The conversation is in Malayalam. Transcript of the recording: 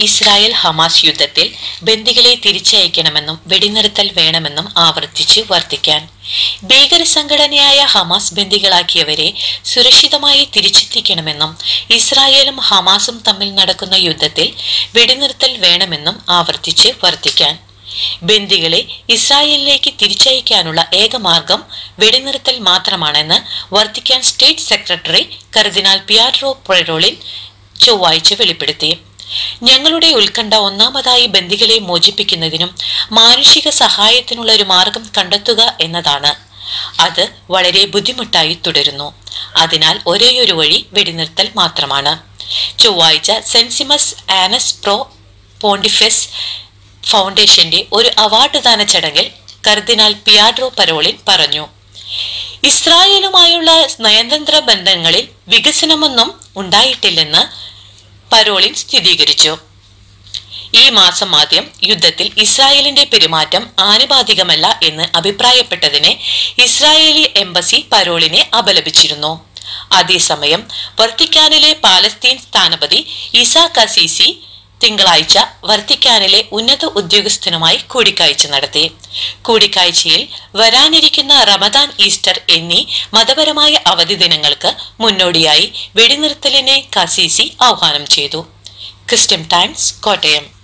ഇസ്രായേൽ ഹമാസ് യുദ്ധത്തിൽ ബന്ദികളെ തിരിച്ചയക്കണമെന്നും വെടിനിർത്തൽ വേണമെന്നും ആവർത്തിച്ച് വർത്തിക്കാൻ. ഭീകര സംഘടനയായ ഹമാസ് ബന്ദികളാക്കിയവരെ സുരക്ഷിതമായി തിരിച്ചെത്തിക്കണമെന്നും ഇസ്രായേലും ഹമാസും തമ്മിൽ നടക്കുന്ന യുദ്ധത്തിൽ വെടിനിർത്തൽ വേണമെന്നും ആവർത്തിച്ച് വർത്തിക്കാൻ. ബന്ദികളെ ഇസ്രായേലിലേക്ക് തിരിച്ചയക്കാനുള്ള ഏക മാർഗം വെടിനിർത്തൽ മാത്രമാണെന്ന് Vatican state secretary cardinal Pietro Parolin ചൊവ്വാഴ്ച വെളിപ്പെടുത്തി. ഞങ്ങളുടെ ഉത്കണ്ഠ ഒന്നാമതായി ബന്ദികളെ മോചിപ്പിക്കുന്നതിനും മാനുഷിക സഹായത്തിനുള്ള ഒരു മാർഗം കണ്ടെത്തുക എന്നതാണ്. അത് വളരെ ബുദ്ധിമുട്ടായി തുടരുന്നു. അതിനാൽ ഒരേയൊരു വഴി വെടിനിർത്തൽ മാത്രമാണ്. ചൊവ്വാഴ്ച സെൻസിമസ് ആനസ് പ്രോ പോണ്ടിഫെസ് ഫൗണ്ടേഷന്റെ ഒരു അവാർഡ് ദാന ചടങ്ങിൽ കർദിനാൾ പിയട്രോ പെരോളിൻ പറഞ്ഞു. ഇസ്രായേലുമായുള്ള നയതന്ത്ര ബന്ധങ്ങളിൽ വികസനമൊന്നും ഉണ്ടായിട്ടില്ലെന്ന് പെരോളിൻ സ്ഥിരീകരിച്ചു. ഈ മാസം ആദ്യം യുദ്ധത്തിൽ ഇസ്രായേലിന്റെ പെരുമാറ്റം ആനുപാതികമല്ല എന്ന് അഭിപ്രായപ്പെട്ടതിനെ ഇസ്രായേലി എംബസി പെരോളിനെ അപലപിച്ചിരുന്നു. അതേസമയം വത്തിക്കാനിലെ പാലസ്തീൻ സ്ഥാനപതി ഇസാക് അസീസി തിങ്കളാഴ്ച വത്തിക്കാനിലെ ഉന്നത ഉദ്യോഗസ്ഥനുമായി കൂടിക്കാഴ്ച നടത്തി. കൂടിക്കാഴ്ചയിൽ വരാനിരിക്കുന്ന റമദാൻ, ഈസ്റ്റർ എന്നീ മതപരമായ അവധി ദിനങ്ങൾക്ക് മുന്നോടിയായി വെടിനിർത്തലിനെ കസീസി ആഹ്വാനം ചെയ്തു. Christian times, Kottayam.